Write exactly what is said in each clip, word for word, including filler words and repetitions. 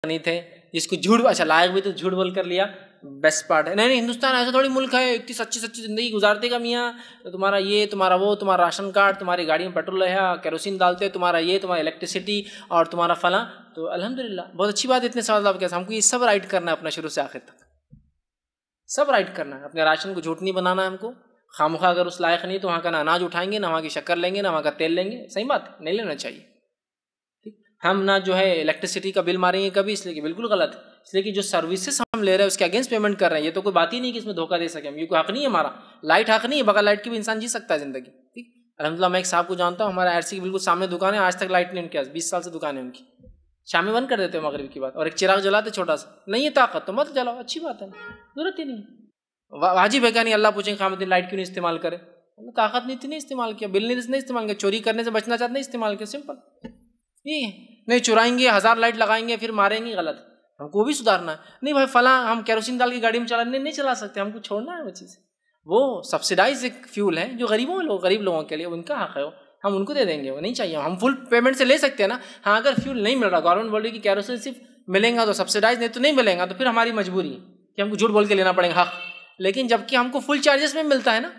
نہیں تھے، جس کو جھوٹ، اچھا لائق بھی تو جھوٹ بول کر لیا، بیسٹ پارٹ ہے. نہیں نہیں ہندوستان ایسا تھوڑی ملک ہے، اتنی سچی سچی زندگی گزارتے گا میاں، تمہارا یہ تمہارا وہ، تمہارا راشن کارڈ، تمہاری گاڑی میں پیٹرول ہے، کیروسین ڈالتے، تمہارا یہ، تمہاری الیکٹریسٹی اور تمہارا فلاں. تو الحمدللہ بہت اچھی بات ہے، اتنے سوال آپ کیسے، ہم کو یہ سب رائٹ کرنا ہے اپنا شروع سے آخر تک، سب رائٹ کرنا ہے. اپنے راشن کو جھوٹ نہیں بنانا ہے ہم کو، خامخواہ اگر اس لائق نہیں تو وہاں کا نہ اناج اٹھائیں گے، نہ وہاں کی شکر لیں گے، نہ وہاں کا تیل لیں گے. صحیح بات نہیں لینا چاہیے. ٹھیک، ہم نہ جو ہے الیکٹریسٹی کا بل ماریں گے کبھی، اس لیے کہ بالکل غلط ہے، اس لیے کہ جو سروسز ہم لے رہے ہیں اس کے اگینسٹ پیمنٹ کر رہے ہیں. یہ تو کوئی بات ہی نہیں کہ اس میں دھوکہ دے سکیں ہم، یہ کوئی حق نہیں ہے ہمارا. لائٹ حق نہیں ہے، بغیر لائٹ کے بھی انسان جی سکتا ہے زندگی. ٹھیک، الحمدللہ میں ایک صاحب کو جانتا ہوں، ہمارے آئی آر سی کے بالکل سامنے دکان ہے، آج تک لائٹ نہیں ان کے پاس، بیس سال سے دکان ہے ان کی. شام میں بند کر دیتے ہیں مغرب کی بات، اور ایک چراغ جلاتے چھوٹا سا. نہیں ہے طاقت تو مت جلاؤ، اچھی بات ہے، ضرورت ہی نہیں. واجب ہے کہ نہیں، اللہ پوچھیں قیامت دن لائٹ کیوں نہیں استعمال کرے؟ طاقت نہیں تھی، نہیں استعمال کیا، بل نہیں استعمال کیا، چوری کرنے سے بچنا چاہتے نہیں استعمال کیا. سمپل یہ ہے. نہیں چرائیں گے، ہزار لائٹ لگائیں گے پھر ماریں گے، غلط. ہم کو بھی سدھارنا ہے. نہیں بھائی فلاں ہم کیروسین ڈال کی گاڑی میں چلانے نہیں چلا سکتے، ہم کو چھوڑنا ہے وہ چیز. وہ سبسیڈائز ایک فیول ہے جو غریبوں لوگ غریب لوگوں کے لیے ان کا حق ہے، وہ ہم ان کو دے دیں گے، وہ نہیں چاہیے. ہم فل پیمنٹ سے لے سکتے ہیں نا. ہاں اگر فیول نہیں مل رہا، گورنمنٹ بول رہی کہ کیروسین صرف ملیں گا تو سبسیڈائز، نہیں تو نہیں ملیں گا، تو پھر ہماری مجبوری ہے کہ ہم کو جھوٹ بول کے لینا پڑے گا حق. لیکن جبکہ ہم کو فل چارجز میں ملتا ہے نا،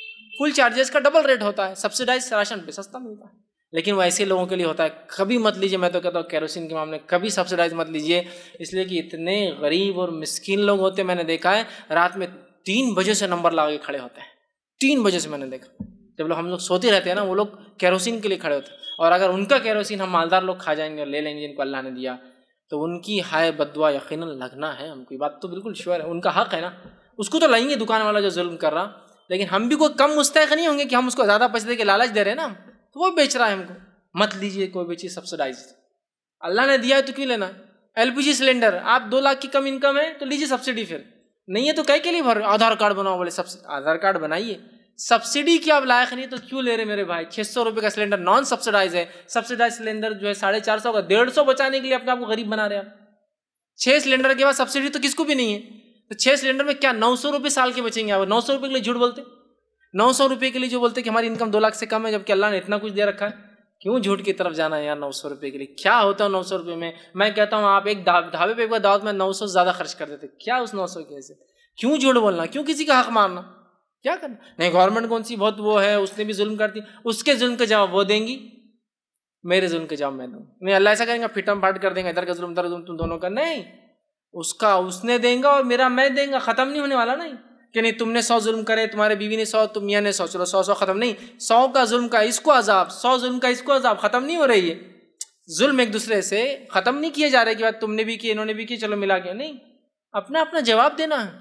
فل چارجز کا ڈبل ریٹ ہوتا ہے، سبسیڈائز راشن پہ سستا ملتا ہے. لیکن وہ ایسے لوگوں کے لیے ہوتا ہے. کبھی مت لیجیے، میں تو کہتا ہوں کیروسین کے معاملے کبھی سبسیڈائز مت لیجیے، اس لیے کہ اتنے غریب اور مسکین لوگ ہوتے ہیں. میں نے دیکھا ہے رات میں تین بجے سے نمبر لا کے کھڑے ہوتے ہیں، تین بجے سے میں نے دیکھا. جب لوگ ہم لوگ سوتے رہتے ہیں نا، وہ لوگ کیروسین کے لیے کھڑے ہوتے ہیں. اور اگر ان کا کیروسین ہم مالدار لوگ کھا جائیں گے اور لے لیں گے جن کو اللہ نے دیا، تو ان کی ہائے بدوا یقیناً لگنا ہے ہم کو. یہ بات تو بالکل شیور ہے، ان کا حق ہے نا، اس کو تو لائیں گے دکان والا جو ظلم کر رہا. لیکن ہم بھی کوئی کم مستحق نہیں ہوں گے کہ ہم اس کو زیادہ پیسے دے کے لالچ دے رہے ہیں نا، تو وہ بیچ رہا ہے ہم کو. مت لیجیے کوئی بھی چیز سبسیڈائز، اللہ نے دیا ہے تو کیوں لینا. ایل پی جی سلنڈر آپ دو لاکھ کی کم انکم ہے تو لیجیے سبسڈی، پھر نہیں ہے تو کہے کے لیے بھر آدھار کارڈ بناؤ. بولے سب آدھار کارڈ بنائیے، سبسڈی کی آپ لائق نہیں تو کیوں لے رہے میرے بھائی. چھ سو روپے کا سلنڈر نان سبسڈائز ہے، سبسڈائز سلنڈر جو ہے ساڑھے چار سو کا ڈیڑھ سو بچانے کے لیے اپنے آپ کو غریب بنا رہے ہیں. چھ سلنڈر کے بعد سبسڈی تو کس کو بھی نہیں ہے، تو چھ سلنڈر میں کیا نو سو روپے سال کے بچیں گے. آپ نو سو روپے کے لیے جھوٹ بولتے، نو سو روپے کے لیے جو بولتے کہ ہماری انکم دو لاکھ سے کم ہے، جبکہ اللہ نے اتنا کچھ دے رکھا ہے. کیوں جھوٹ کی طرف جانا ہے یار؟ نو سو روپے کے لیے کیا ہوتا ہے؟ نو سو روپے میں میں کہتا ہوں آپ ایک ڈھابے پہ ایک بار دعوت میں نو سو زیادہ خرچ کر دیتے. کیا اس نو سو کی حیثیت؟ کیوں جھوٹ بولنا؟ کیوں کسی کا حق مارنا؟ کیا کرنا؟ نہیں گورنمنٹ کون سی بہت وہ ہے، اس نے بھی ظلم کر دی، اس کے ظلم کا جواب وہ دیں گی، میرے ظلم کا جواب میں دوں. نہیں اللہ ایسا کریں گا پھٹم پھاٹ کر دیں گا، ادھر کا ظلم ادھر ظلم تم دونوں کا. نہیں، اس کا اس نے دیں گا اور میرا میں دیں گا. ختم نہیں ہونے والا. نہیں کہ نہیں تم نے سو ظلم کرے، تمہارے بیوی نے سو، تم میاں نے سو، چلو سو سو ختم. نہیں، سو کا ظلم کا اس کو عذاب، سو ظلم کا اس کو عذاب، ختم نہیں ہو رہی ہے. ظلم ایک دوسرے سے ختم نہیں کیے جا رہے کہ بات تم نے بھی کی انہوں نے بھی کی چلو ملا کے. نہیں، اپنا اپنا جواب دینا ہے.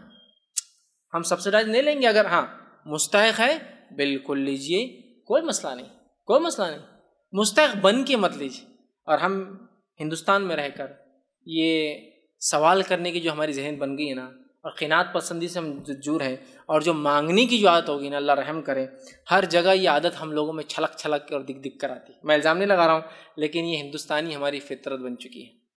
ہم سبسڈائز نہیں لیں گے، اگر ہاں مستحق ہے بالکل لیجئے، کوئی مسئلہ نہیں، کوئی مسئلہ نہیں. مستحق بن کے مت لیجیے. اور ہم ہندوستان میں رہ کر یہ سوال کرنے کی جو ہماری ذہن بن گئی ہے نا، اور قناعت پسندی سے ہم دور ہیں، اور جو مانگنے کی جو عادت ہوگی نا، اللہ رحم کرے، ہر جگہ یہ عادت ہم لوگوں میں چھلک چھلک کے اور دکھ دکھ کر آتی ہے. میں الزام نہیں لگا رہا ہوں، لیکن یہ ہندوستانی ہماری فطرت بن چکی ہے.